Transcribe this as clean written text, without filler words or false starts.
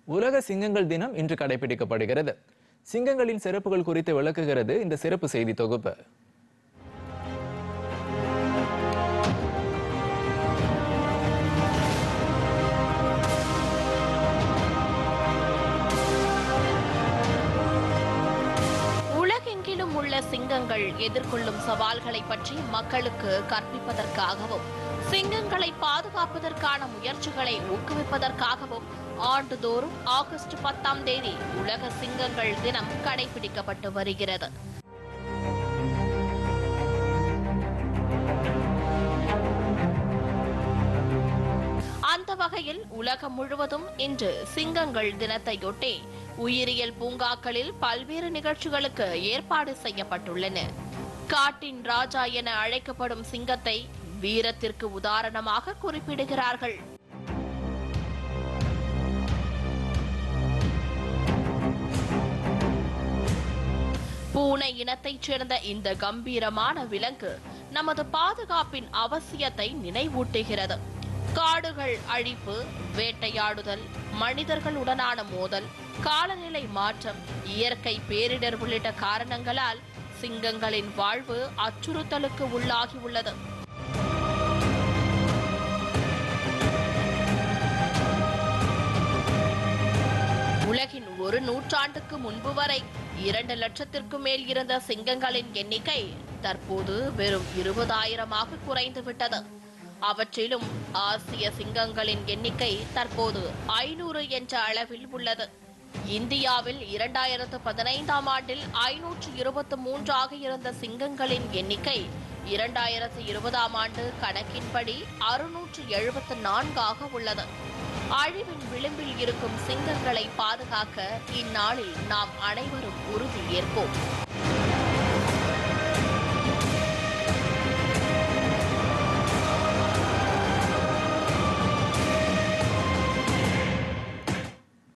உலக சிங்கங்கள் தினம் இன்று கடைபிடிக்கப்படுகிறது. சிங்கங்களின் சிறப்புகள் குறித்து விளக்குகிறது இந்த சிறப்பு செய்தி தொகுப்பு. உலகெங்கிலும் உள்ள சிங்கங்கள் எதிர்கொள்ளும் சவால்களை பற்றி மக்களுக்கு கற்பிப்பதற்காகவும் சிங்கங்களை பாதுகாப்பதற்கான முயற்சிகளை ஊக்குவிப்பதற்காகவும் ஆண்டுதோறும் ஆகஸ்ட் 10ஆம் தேதி உலக சிங்கங்கள் தினம் கடைபிடிக்கப்பட்டு வருகிறது. அந்த வகையில் உலகம் முழுவதும் இன்று சிங்கங்கள் தினத்தையொட்டி உயிரியல் பூங்காக்களில் பல்வேறு நிகழ்ச்சிகளுக்கு ஏற்பாடு செய்யப்பட்டுள்ளன. காட்டின் ராஜா என அழைக்கப்படும் சிங்கத்தை வீரத்திற்கு உதாரணமாக குறிப்பிடுகிறார்கள். பூனை இனத்தைச் சேர்ந்த இந்த கம்பீரமான விலங்கு நமது பாதுகாப்பின் அவசியத்தை நினைவூட்டுகிறது. காடுகள் அழிப்பு, வேட்டையாடுதல், மனிதர்களுடனான மோதல், காலநிலை மாற்றம், இயற்கை பேரிடர் உள்ளிட்ட காரணங்களால் சிங்கங்களின் வாழ்வு அச்சுறுத்தலுக்கு உள்ளாகியுள்ளது. உலகின் ஒரு நூற்றாண்டுக்கு முன்பு வரை 2 லட்சத்திற்கும் மேல் இருந்த சிங்கங்களின் எண்ணிக்கை தற்போது வெறும் 20,000ஆக குறைந்துவிட்டது. அவற்றிலும் ஆசிய சிங்கங்களின் எண்ணிக்கை தற்போது 500 என்ற அளவில் உள்ளது. இந்தியாவில் 2015ஆம் ஆண்டில் 523ஆக இருந்த சிங்கங்களின் எண்ணிக்கை 2020ஆம் ஆண்டு கணக்கின்படி 674ஆக உள்ளது. அழிவின் விளிம்பில் இருக்கும் சிங்கங்களை பாதுகாக்க இந்நாளில் நாம் அனைவரும் உறுதி ஏற்போம்.